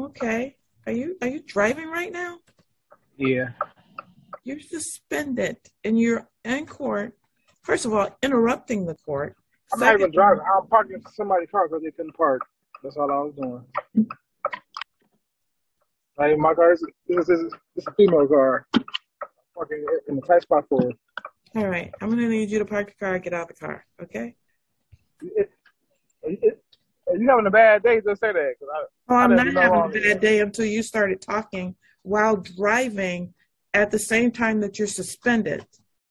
okay. Are you driving right now? Yeah. You're suspended and you're in court. First of all, interrupting the court. I'm not Second, even driving. I'm parking somebody's car because they couldn't park. That's all I was doing. Like my car is a female car. Parking in the tight spot for it. all right. I'm gonna need you to park your car and get out of the car. Okay? If you having a bad day, just say that. Oh, I I'm didn't not do no having a wrong. bad day until you started talking while driving at the same time that you're suspended.